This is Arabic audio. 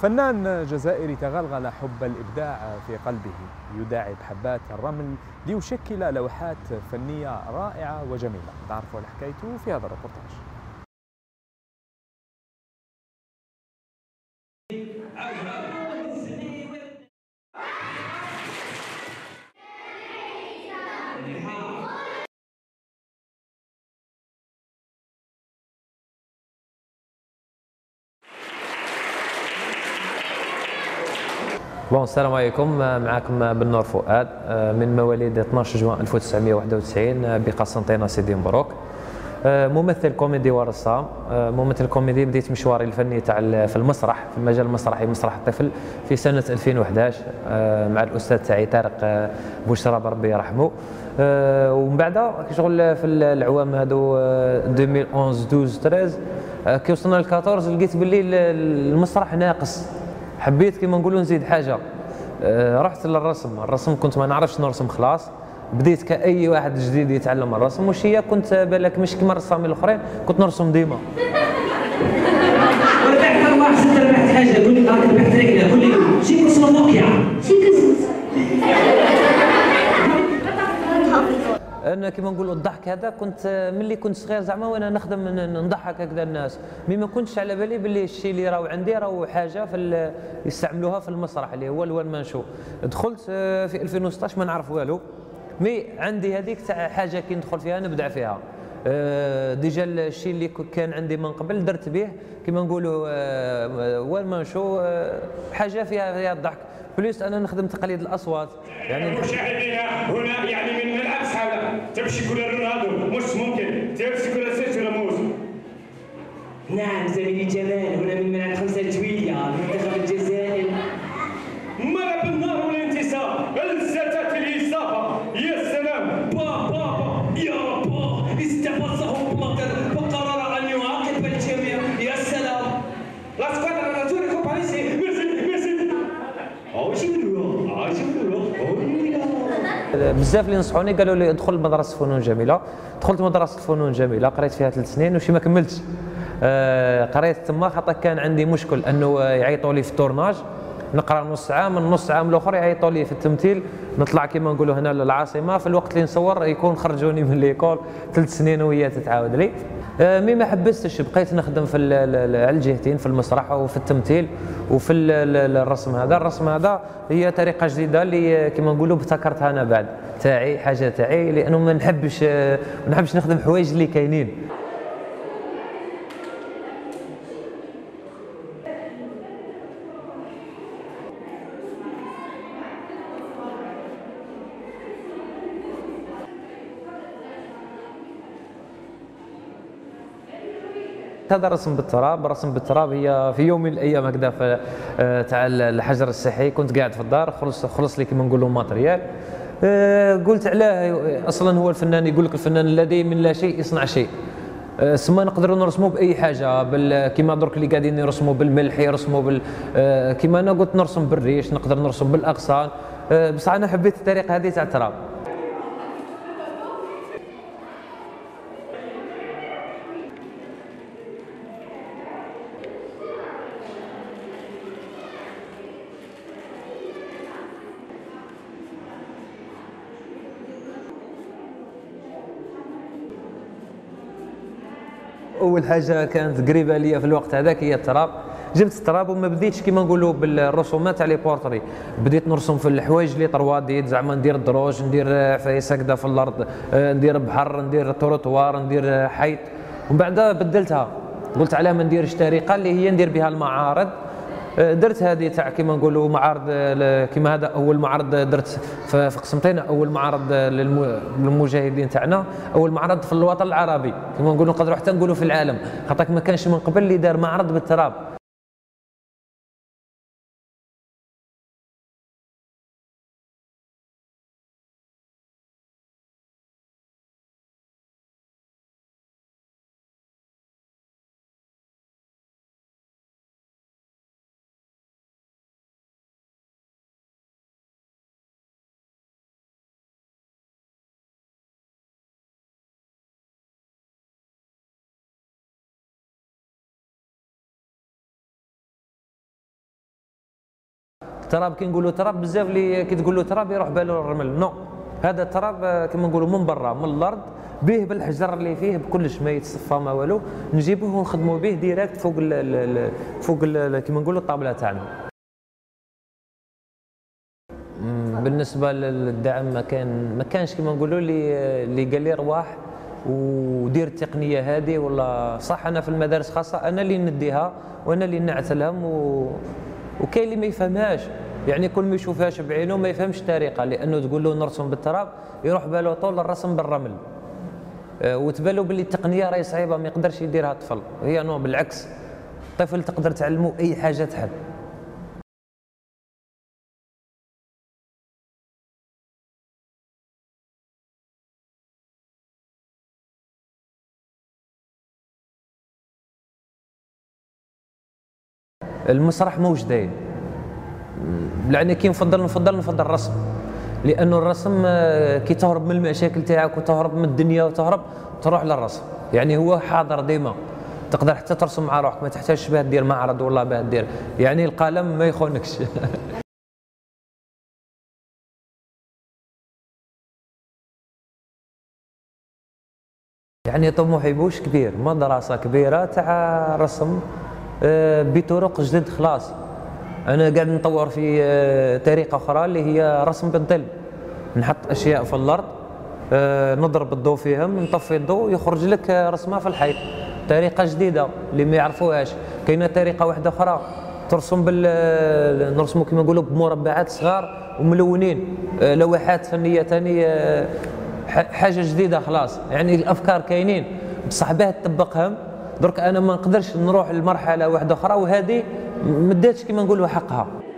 فنان جزائري تغلغل حب الإبداع في قلبه، يداعب حبات الرمل ليشكل لوحات فنية رائعة وجميلة. نعرف على حكايته في هذا الريبورتاج. السلام عليكم. معكم بن نور فؤاد من مواليد 12 جوان 1991 بقسنطينة سيدي مبروك. ممثل كوميدي ورسام. ممثل كوميدي. بديت مشواري الفني تاع في المسرح، في المجال المسرحي، مسرح الطفل، في سنة 2011 مع الأستاذ تاعي طارق بوشراب ربي يرحمه. ومن بعد شغل في العوام هادو 2011 12 13 كي وصلنا ل 14 لقيت باللي المسرح ناقص. حبيت كيما نقولوا نزيد حاجه. رحت الرسم كنت ما نعرفش نرسم خلاص. بديت كأي واحد جديد يتعلم الرسم، وش هي كنت بالك مش كيما الرسامين الاخرين، كنت نرسم ديما. ربحت واحد ست ربحت حاجه، قول لي ربحت ركله، قول لي شي قصه موقعه، شي قصه. انا كيما نقولوا الضحك هذا كنت ملي كنت صغير زعما وانا نخدم نضحك هكذا الناس، مي ما كنتش على بالي باللي الشيء اللي راهو عندي راهو حاجه يستعملوها في المسرح اللي هو الوان مان شو. دخلت في 2016 ما نعرف والو، مي عندي هذيك تاع حاجه كي ندخل فيها نبدع فيها. ديجا الشيء اللي كان عندي من قبل درت به كيما نقولوا وان مان شو، حاجه فيها الضحك. بليس انا نخدم تقليد الاصوات. يعني مشاهدينا هنا يعني من ملعب سحابه تمشي كره رونالدو مش ممكن تمشي كره سيرجيو راموس. نعم زميلي جمال، هنا من ملعب 5 الجويلية منتخب الجزائر. مرة بالنار والانتصار، الستات الإصابة، يا سلام. بابا يا با استفزه بلاطر وقرر أن يعاقب الجميع. يا سلام. لا سكوادra Azzurra Companiesi. ميرسي. بزاف اللي نصحوني قالوا لي ادخل مدرسه فنون جميله. دخلت مدرسه فنون جميله، قريت فيها 3 سنين وشي ما كملتش. قريت تما خاطر كان عندي مشكل انه يعيطوا لي في التورناج نقرا نص عام، من نص عام الاخر يعيطوا لي في التمثيل نطلع كيما نقولوا هنا للعاصمه، في الوقت اللي نصور يكون خرجوني من ليكول. 3 سنين وهي تتعاود لي. مي ما حبستش، بقيت نخدم في على الجهتين، في المسرح وفي التمثيل وفي الرسم. الرسم هذا هي طريقه جديده اللي كيما نقولوا ابتكرتها انا بعد تاعي، حاجه تاعي، لانه ما نحبش نخدم حوايج اللي كاينين. هذا رسم بالتراب هي في يوم من الايام هكذا في تاع الحجر الصحي، كنت قاعد في الدار، خلص لي كيما نقولوا ماتريال. قلت علاه اصلا هو الفنان يقول لك الفنان الذي من لا شيء يصنع شيء. سما نقدروا نرسموا باي حاجه، كيما درك اللي قاعدين يرسموا بالملح، يرسموا كيما انا قلت نرسم بالريش، نقدر نرسم بالاغصان. بصح انا حبيت الطريقه هذه تاع التراب. اول حاجه كانت قريبه ليا في الوقت هذاك هي التراب. جبت التراب وما بديتش كيما نقولوا بالرسومات تاع لي بورتري، بديت نرسم في الحوايج اللي طرواديد، زعما ندير دروج، ندير عفايس هكذا في الارض، ندير بحر، ندير تروطوار، ندير حيط. ومن بعد بدلتها، قلت علاه ما نديرش طريقه اللي هي ندير بها المعارض. درت هذه تاع كيما نقولوا معارض، كيما هذا اول معرض درت في قسنطينه، اول معرض للمجاهدين تاعنا، اول معرض في الوطن العربي كيما نقولوا، نقدروا حتى نقولوا في العالم، خاطر ما كانش من قبل اللي دار معرض بالتراب. التراب كي نقولوا تراب بزاف اللي كي تقول له تراب يروح باله الرمل، نو هذا التراب كما نقولوا من برا من الارض به بالحجر اللي فيه بكلش ما يتصفى ما والو، نجيبوه ونخدموا به ديريكت فوق كما نقولوا الطابله تاعنا. بالنسبه للدعم ما كانش كما نقولوا اللي قال لي رواح ودير التقنيه هذه ولا صح. انا في المدارس خاصه انا اللي نديها وانا اللي نعتلهم وكاين اللي ما يفهمهاش، يعني كل ما يشوفهاش بعينه ما يفهمش الطريقه، لانه تقول له نرسم بالتراب يروح باله طول الرسم بالرمل، وتبالو باللي التقنيه راهي صعيبه ما يقدرش يديرها الطفل. هي نو بالعكس، الطفل تقدر تعلمه اي حاجه تحب. المسرح موش داين، يعني كي نفضل الرسم، لانه الرسم كي تهرب من المشاكل تاعك وتهرب من الدنيا وتهرب تروح للرسم، يعني هو حاضر ديما، تقدر حتى ترسم مع روحك ما تحتاجش باه دير معرض ولا باه دير، يعني القلم ما يخونكش. يعني طموحي بوش كبير، مدرسه كبيره تاع رسم بطرق جدد خلاص. انا قاعد نطور في طريقه اخرى اللي هي رسم بالظل، نحط اشياء في الارض نضرب الضوء فيهم، نطفي الضوء يخرج لك رسمه في الحيط، طريقه جديده اللي ما يعرفوهاش. كاينه طريقه واحده اخرى ترسم نرسموا كما نقولوا بمربعات صغار وملونين، لوحات فنيه ثاني، حاجه جديده خلاص. يعني الافكار كاينين بصح باه تطبقهم درك انا ما نقدرش نروح لمرحله واحده اخرى، وهذه ما داتش كما نقولوا حقها.